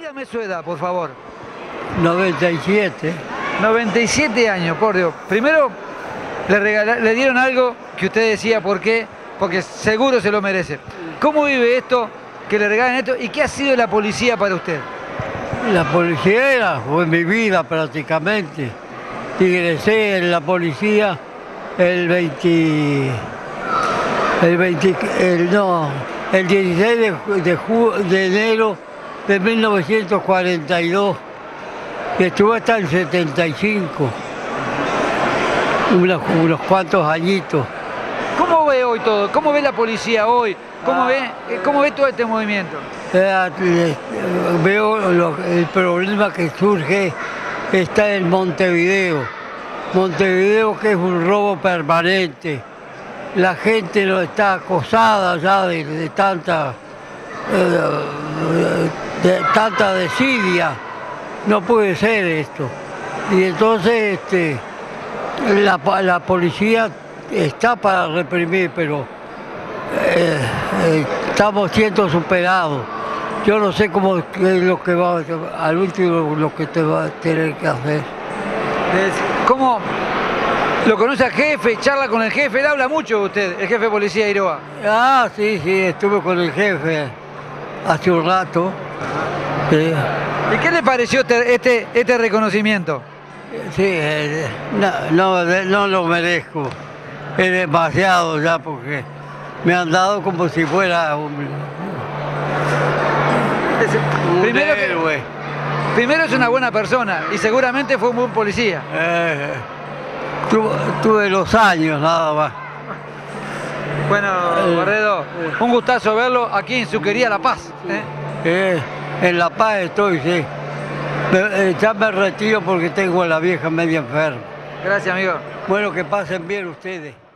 Dígame su edad, por favor. 97. 97 años, por Dios. Primero, le dieron algo que usted decía, ¿por qué? Porque seguro se lo merece. ¿Cómo vive esto, que le regalen esto? ¿Y qué ha sido la policía para usted? La policía fue mi vida prácticamente. Ingresé en la policía el 16 de enero de 1942 y estuve hasta el 75, unos cuantos añitos. ¿Cómo ve hoy todo? ¿Cómo ve la policía hoy? ¿Cómo ve todo este movimiento? Veo el problema que surge está en Montevideo. Montevideo, que es un robo permanente. La gente no está acosada ya de tanta desidia. No puede ser esto. Y entonces la policía está para reprimir, pero estamos siendo superados. Yo no sé cómo es lo que va al último, lo que te va a tener que hacer. ¿Cómo lo conoce al jefe? ¿Charla con el jefe? ¿Él habla mucho usted, el jefe de policía de Iroa? Ah, sí, estuve con el jefe hace un rato. Sí. ¿Y qué le pareció este reconocimiento? Sí, no lo merezco. Es demasiado ya, porque me han dado como si fuera un héroe. Primero es una buena persona y seguramente fue un buen policía. Tuve los años nada más. Bueno, Barredo, un gustazo verlo aquí en su querida La Paz. En La Paz estoy, sí. Ya me retiro porque tengo a la vieja media enferma. Gracias, amigo. Bueno, que pasen bien ustedes.